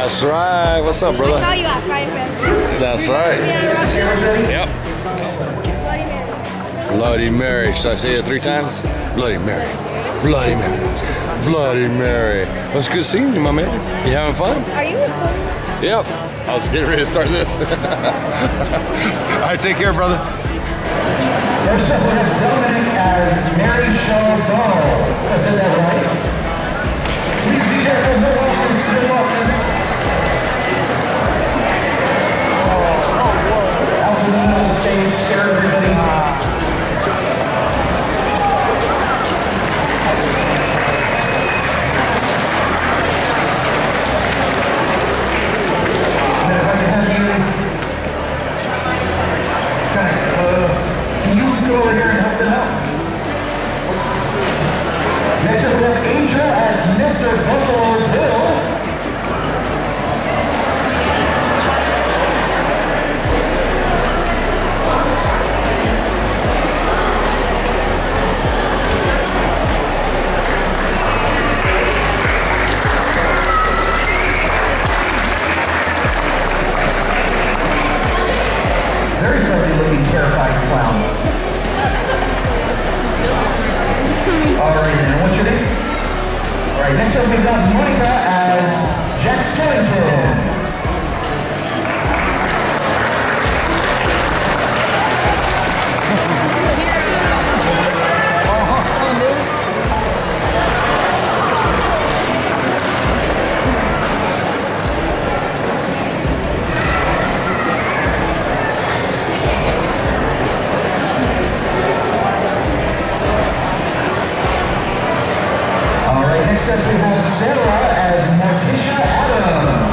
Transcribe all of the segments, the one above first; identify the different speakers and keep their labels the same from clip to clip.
Speaker 1: That's right. What's up, brother?
Speaker 2: I saw you at Fire Fest.
Speaker 1: That's right. Yep. Bloody Mary. Should I say it 3 times? Bloody Mary. Bloody Mary. Bloody Mary. Well, it's good seeing you, my man. You having fun?
Speaker 2: Are you recording?
Speaker 1: Yep. I was getting ready to start this. All right, take care, brother.
Speaker 3: First up, we have Dominic as Mary Shaw Dahl. Did I say that right? Please be careful. No lawsuits. No lawsuits. Algernon on the stage. Scare everybody. Go over here and help them out. Next up we have Angel as Mr. Buffalo Bill. Very friendly looking, terrifying clown. Alright, and what's your name? Alright, next up we've got Monica as Jack Skellington. Next up we have Sarah as Morticia Adams.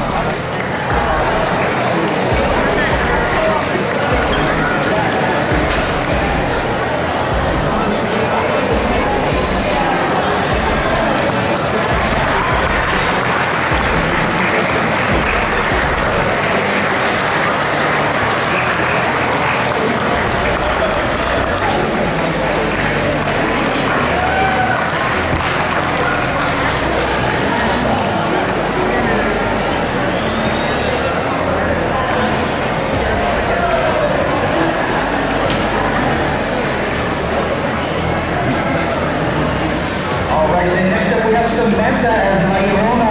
Speaker 3: Samantha as Leona.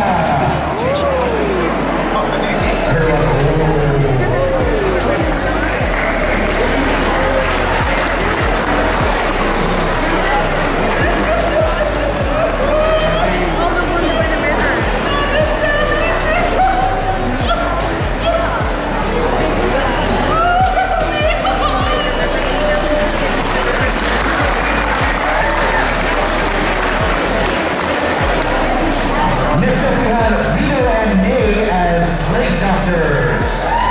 Speaker 3: Next up we have Vito and May as Plague Doctors.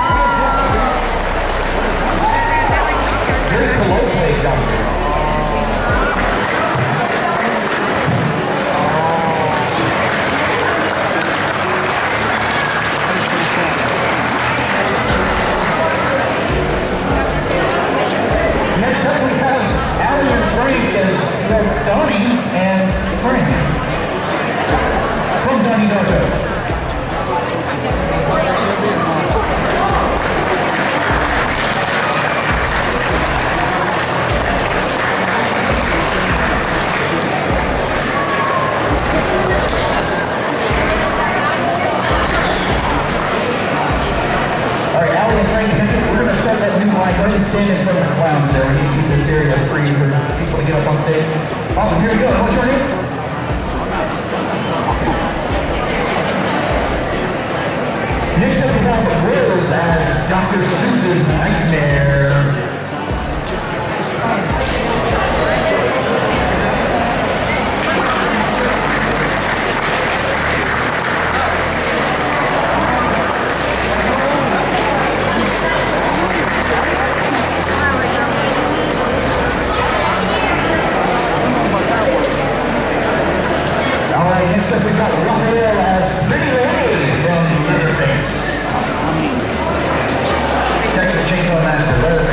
Speaker 3: Very cool Plague Doctors. Next up we have Alan and Frank as Donnie and Frank. From Donnie Darko. Alright, Alan and Frank, we're going to start that new line. Go ahead and stand in front of the clowns there. We need to keep this area free for people to get up on stage. Awesome, here we go. What's your name? Next up we have Rose as Dr. Seuss's Nightmare. Alright, next up we got Raphael as Pretty Lady from Leatherface. Texas Chainsaw Massacre, Leatherface.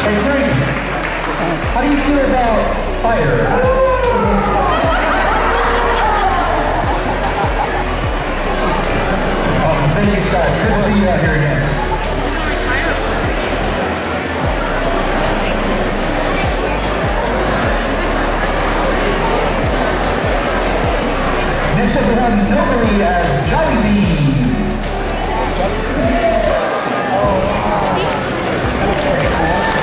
Speaker 3: Hey, Frank, how do you feel about fire? Awesome, thank you, Scott. Good to see you out here again. Next up, we have Nobly as Jolly Bean.
Speaker 2: Oh, wow. That looks pretty cool.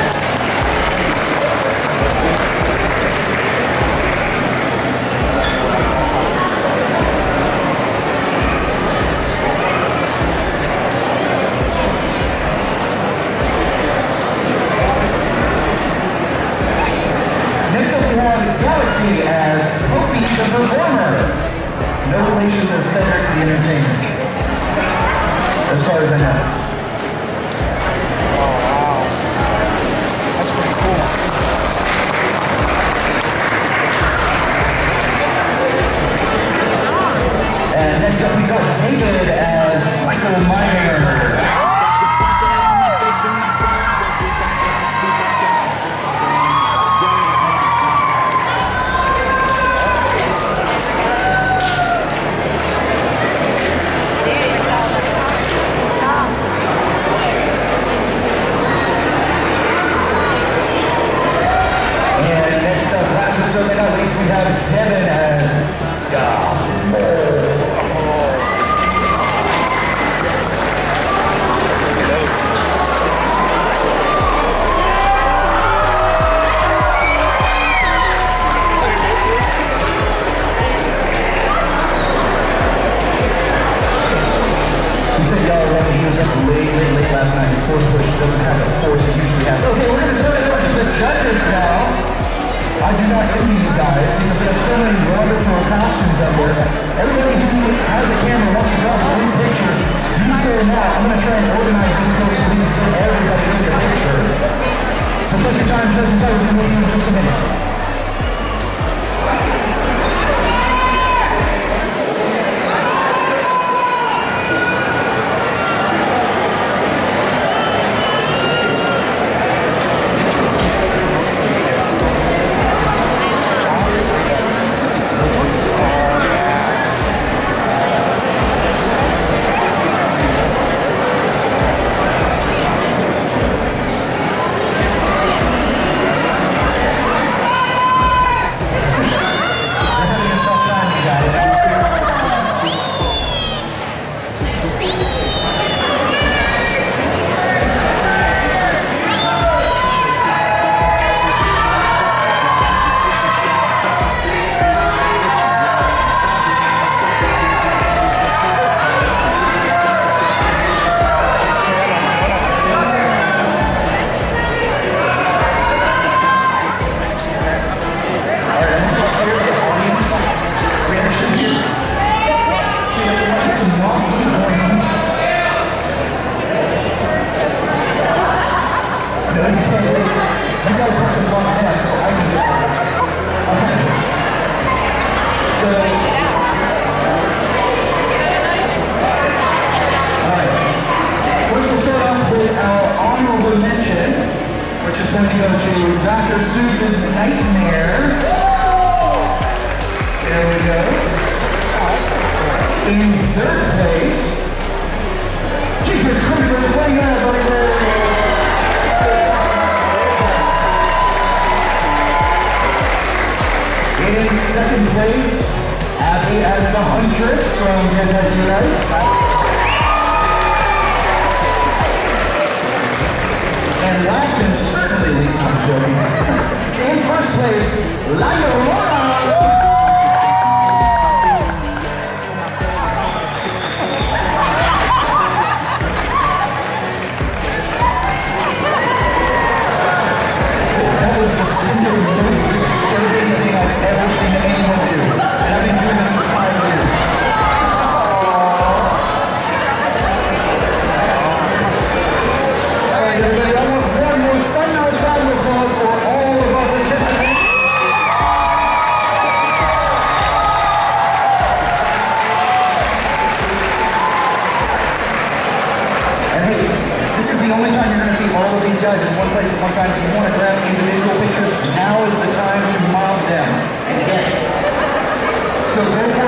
Speaker 3: Next up, we have Galaxy as Kofi the Performer. No relation to Cedric the Entertainer, as far as I know.
Speaker 2: Oh, wow. That's pretty cool.
Speaker 3: And next up we got David as Michael Meyer. We have Devin as Gumbo. He said y'all already, he was up late last night. His force push doesn't have the force it usually has. Okay, we're going to turn it over to the judges now. I do not envy you guys because we have so many wonderful costumes out there. Everybody who has a camera wants to drop one picture. You go now. I'm going to try and organize this so we can get everybody in the picture. So take your time, judges. I will be with you in just a minute. Going to go to Dr. Seuss's Nightmare. There we go. In third place, Jeepers Creepers, what do you got, buddy? In second place, Abby as the Huntress from Dead By Daylight. And last and certainly least, I'm joking, in first place, La Llorona. That was the single most disturbing thing I've ever seen anyone do. And I've been doing this for 5 years. is the only time you're going to see all of these guys in one place at one time. So you want to grab individual pictures, now is the time to mob them and get it. So they're